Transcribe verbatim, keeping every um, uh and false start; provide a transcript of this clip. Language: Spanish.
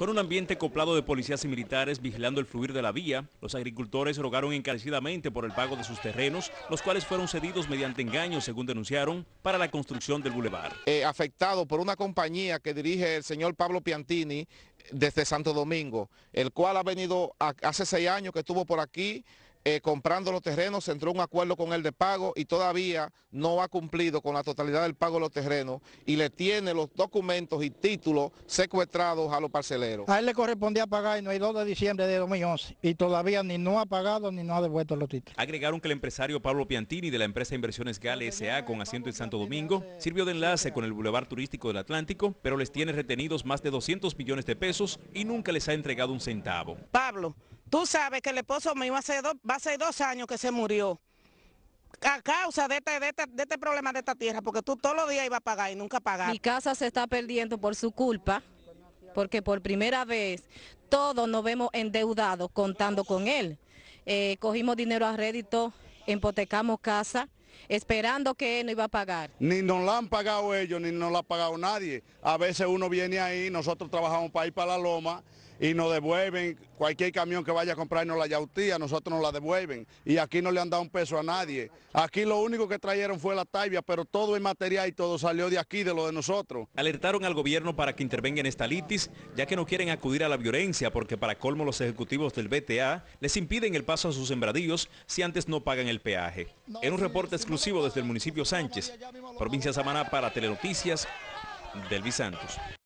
Con un ambiente acoplado de policías y militares vigilando el fluir de la vía, los agricultores rogaron encarecidamente por el pago de sus terrenos, los cuales fueron cedidos mediante engaños, según denunciaron, para la construcción del bulevar. Eh, afectado por una compañía que dirige el señor Pablo Piantini desde Santo Domingo, el cual ha venido a, hace seis años que estuvo por aquí eh, comprando los terrenos, se entró un acuerdo con él de pago y todavía no ha cumplido con la totalidad del pago de los terrenos y le tiene los documentos y títulos secuestrados a los parceleros. A él le correspondía pagar en el dos de diciembre de dos mil once y todavía ni no ha pagado ni no ha devuelto los títulos. Agregaron que el empresario Pablo Piantini de la empresa Inversiones Gale S A con asiento en Santo Domingo sirvió de enlace con el Boulevard Turístico del Atlántico, pero les tiene retenidos más de doscientos millones de pesos y nunca les ha entregado un centavo. Pablo, tú sabes que el esposo mío hace dos, va a ser dos años que se murió a causa de este, de, este, de este problema de esta tierra, porque tú todos los días ibas a pagar y nunca pagaste. Mi casa se está perdiendo por su culpa, porque por primera vez todos nos vemos endeudados contando con él. Eh, cogimos dinero a rédito, hipotecamos casa, esperando que él no iba a pagar. Ni nos la han pagado ellos, ni nos la ha pagado nadie. A veces uno viene ahí, nosotros trabajamos para ir para la loma y nos devuelven, cualquier camión que vaya a comprarnos la yautía, nosotros nos la devuelven. Y aquí no le han dado un peso a nadie. Aquí lo único que trajeron fue la taibia, pero todo el material y todo salió de aquí, de lo de nosotros. Alertaron al gobierno para que intervenga en esta litis, ya que no quieren acudir a la violencia, porque para colmo los ejecutivos del B T A les impiden el paso a sus sembradíos si antes no pagan el peaje. En un reporte exclusivo desde el municipio Sánchez, provincia Samaná, para Telenoticias, Delvis Santos.